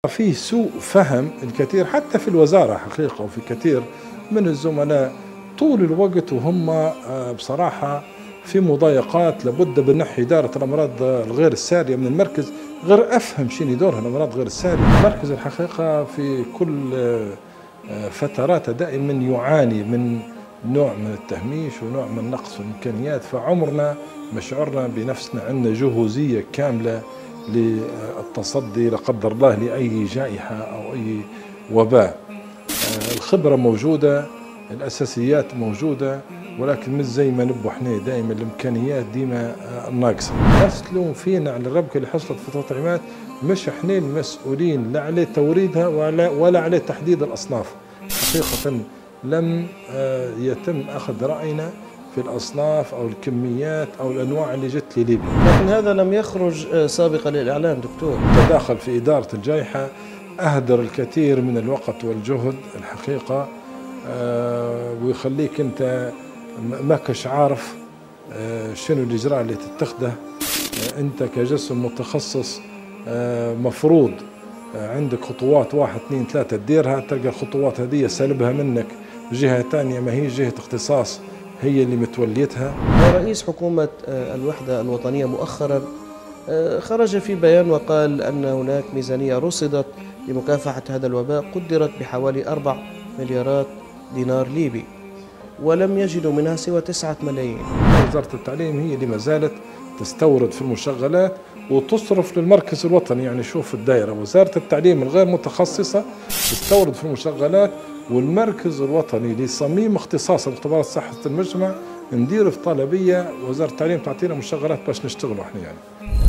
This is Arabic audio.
في سوء فهم الكثير حتى في الوزارة حقيقة، وفي كثير من الزملاء طول الوقت وهم بصراحة في مضايقات. لابد بنحي إدارة الأمراض الغير السارية من المركز. غير أفهم شنو دورها الأمراض غير السارية. المركز الحقيقة في كل فتراته دائما يعاني من نوع من التهميش ونوع من نقص الإمكانيات، فعمرنا ما شعرنا بنفسنا عندنا جهوزية كاملة للتصدي لا قدر الله لأي جائحة أو أي وباء. الخبرة موجودة، الأساسيات موجودة، ولكن مش زي ما نبوا احنا دائما الإمكانيات ديما ناقصة. الناس تلوم فينا على الربكة اللي حصلت في التطعيمات، مش احنا المسؤولين لا على توريدها ولا على تحديد الأصناف. حقيقة لم يتم أخذ رأينا في الأصناف أو الكميات أو الأنواع اللي جت لليبيا، لكن هذا لم يخرج سابقا للإعلان دكتور. تداخل في إدارة الجائحة أهدر الكثير من الوقت والجهد الحقيقة، ويخليك أنت ما كش عارف شنو الإجراء اللي تتخذه. أنت كجسم متخصص مفروض عندك خطوات 1 2 3 تديرها، تلقى الخطوات هذه سلبها منك جهة ثانية ما هي جهة اختصاص هي اللي متوليتها. رئيس حكومة الوحدة الوطنية مؤخرا خرج في بيان وقال أن هناك ميزانية رصدت لمكافحة هذا الوباء قدرت بحوالي 4 مليارات دينار ليبي، ولم يجدوا منها سوى 9 ملايين. وزارة التعليم هي اللي ما زالت تستورد في المشغلات وتصرف للمركز الوطني. يعني شوف الدائرة، وزارة التعليم الغير متخصصة تستورد في المشغلات، والمركز الوطني لصميم اختصاص اختبارات صحة المجتمع ندير في طلبية وزارة التعليم تعطينا مشغلات باش نشتغلوا احنا يعني.